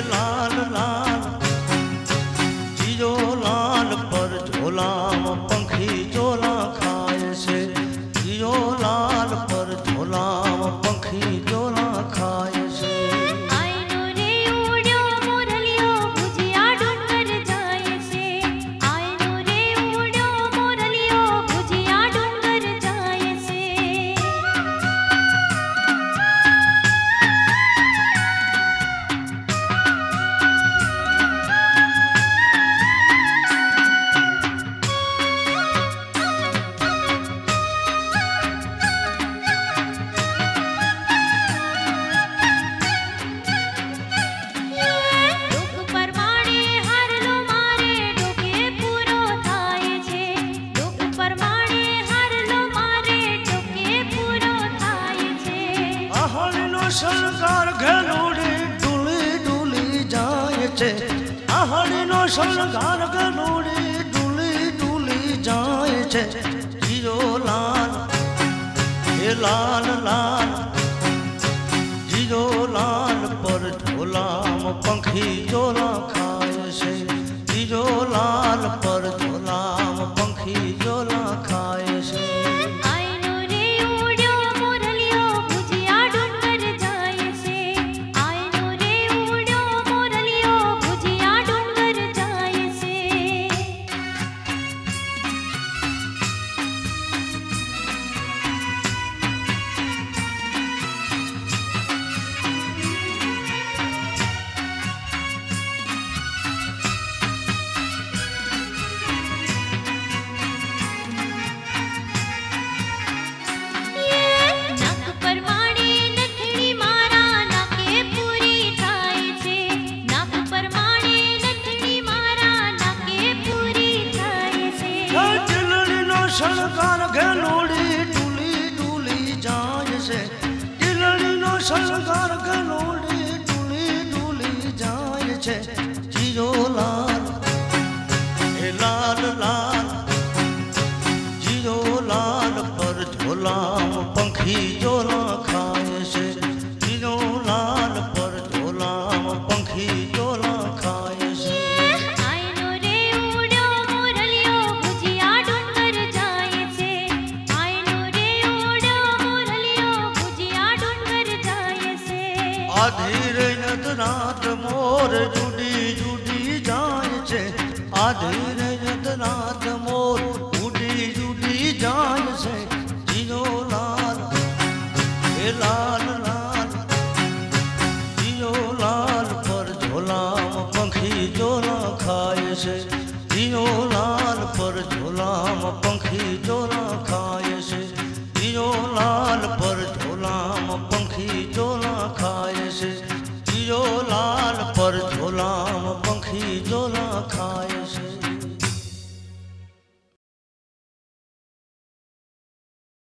लाल लाल जीजो लाल पर झोला पंखी झोला खाए से जीजो लाल पर झोला पंखी झोला खाए से आयनो रे उड्यो मोरलियो भुजिया डूंगर जाए से आयनो रे उड्यो मोरलियो भुजिया डूंगर जाए से ડોક પરમાણે હારલો મારે ડોકે પૂરો થાય છે ડોક પરમાણે હારલો મારે ડોકે પૂરો થાય છે આહળીનો શણગાર ઘેલુડી ડુલી ડુલી જાય છે આહળીનો શણગાર ઘેલુડી ડુલી ડુલી જાય છે જીજો લાલ હે લાલ લાલ जीजो लाल पर झोला पंखी झोला खाए से जीजो लाल पर झोला पंखी झोला खाए से आयनो रे उड्यो मोरलियो भुजिया डूंगर जाए से आयनो रे उड्यो मोरलियो भुजिया डूंगर जाए से નાક પરમાણે નથણી મારા નાકે પૂરી થાય છે નાક પરમાણે નથણી મારા નાકે પૂરી થાય છે દિલડીનો શણગાર ઘેલોડી ડુલી ડુલી જાય છે દિલડીનો શણગાર ઘેલોડી ડુલી ડુલી જાય છે જીજો લાલ હે લાલ લાલ जीजो लाल पर झोला पंखी झोला खाए से जीजो लाल पर झोला पंखी झोला खाए से आयनो रे उड्यो मोरलियो भुजिया डूंगर जाए से आयनो रे उड्यो मोरलियो भुजिया डूंगर जाए से आधी रैनत रात मोर जुड़ी जुड़ी जाए छे आधी रैनत रात मोर जुड़ी जुड़ी जाए छे जीजो लाल हे लाल लाल जीजो लाल पर झोला पंखी झोला खाए से जीजो लाल पर झोला पंखी झोला खाए से जीजो लाल पर झोला पंखी झोला खाए से जीजो लाल पर झोला पंखी झोला खाए से।